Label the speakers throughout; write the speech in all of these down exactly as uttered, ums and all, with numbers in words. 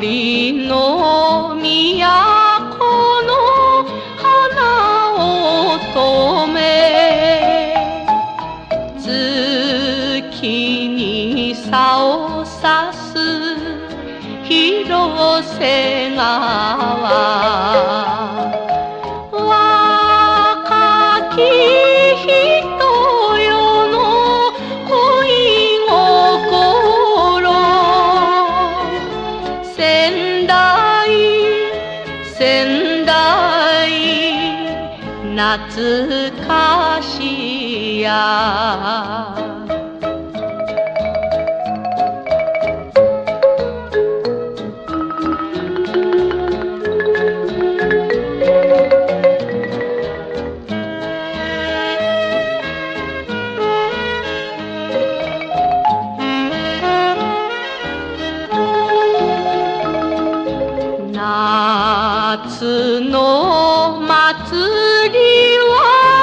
Speaker 1: 森の都の花を止め、月に差をさす広瀬川、若き人よの恋心、仙台仙台懐かしや。夏の祭りは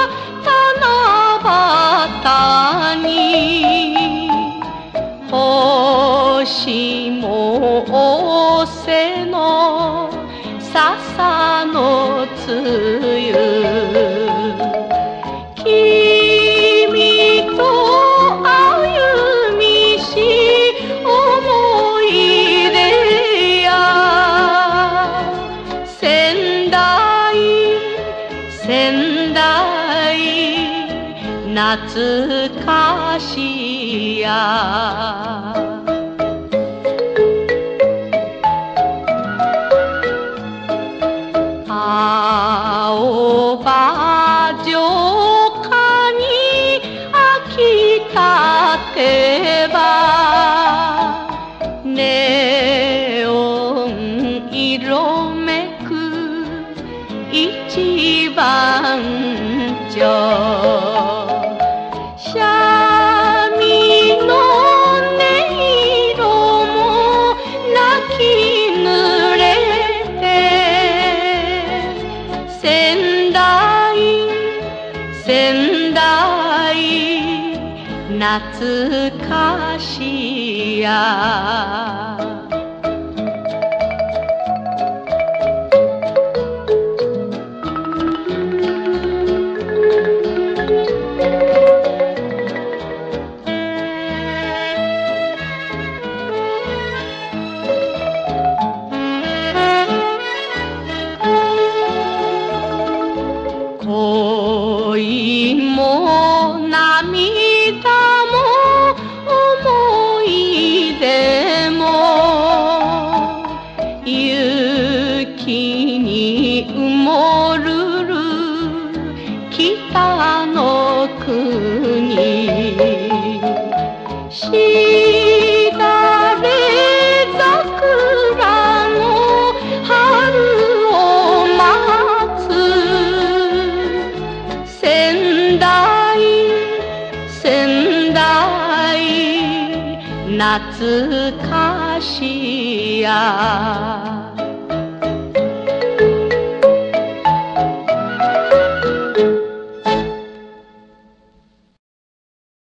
Speaker 1: 七夕に、星も仰せの笹の露、君と歩みし思い出や、仙台仙台懐かしや。青葉城下に秋立てば、ネオン色めく一番町、三味の音色も泣き濡れて、仙台仙台懐かしや。恋も涙も思い出も、雪に埋もるる北の国、しだれ桜の春を待つ、仙台仙台懐かしや。